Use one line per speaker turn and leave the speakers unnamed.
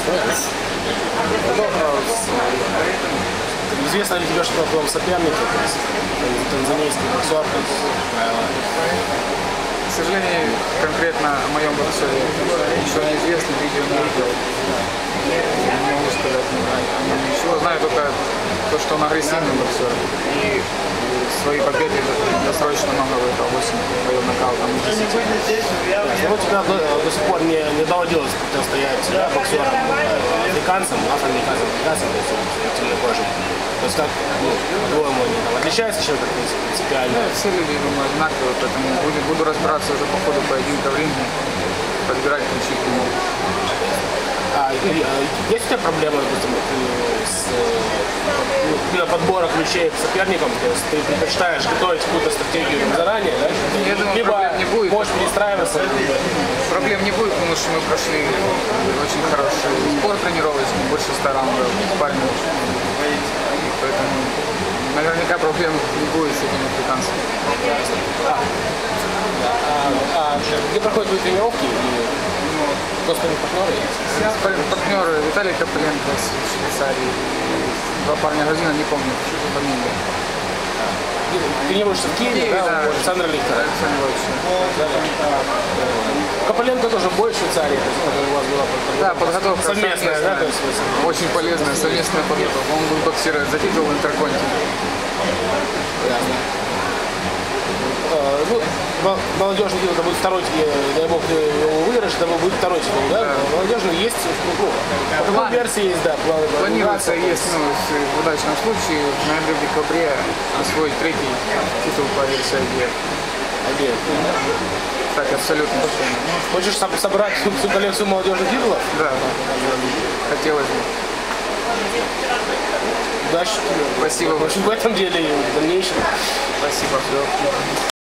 Известно ли тебе, что такое соперник, танзанийский боксер,
К сожалению, конкретно о моем боксере ничего не известно, видео не видел. Не могу сказать о нем ничего. Знаю только то, что он агрессивный боксер. И свои победы досрочно много выиграл, 8 боев нокаутом.
Ну, тебя до сих пор не доводилось противостоять боксерам африканцам, афроамериканцам, то есть темнокожим. То есть как, по-твоему, они там отличаются чем-то принципиально?
Все люди, думаю, одинаковые, поэтому буду разбираться уже по ходу поединка в ринге, подбирать ключи к нему.
Есть у тебя проблемы, допустим, с подбора ключей к соперникам? То есть ты предпочитаешь готовить какую-то стратегию заранее, да?
Я думаю,
либо
проблем не будет.
можешь перестраиваться?
Проблем не будет, потому что мы прошли очень хороший спор тренировочный, больше 100 раундов с парнем. Поэтому наверняка проблем не будет с этим африканцем.
Где проходят твои тренировки? Господи, партнеры?
Партнеры Виталий Копыленко из Швейцарии, два парня грузина, не помню фамилию.
Тренируешься в Киеве, да? Александр Лихтер. Копыленко тоже бой в Швейцарии, у вас была
да, подготовка
совместная, да?
Очень полезная совместная подготовка. Он будет боксировать за титул в Интерконте.
Ну, молодежный титул, это будет второй, дай бог, ты его выиграешь, это будет второй титул, да? Молодежный есть, по какой версии есть, да,
планируется, есть, в удачном случае, в ноябре-декабре освоить третий титул по версии IBF. Так, абсолютно точно.
Хочешь собрать всю коллекцию молодежных титулов?
Да, хотелось бы.
Удачи.
Спасибо.
В этом деле и в дальнейшем.
Спасибо.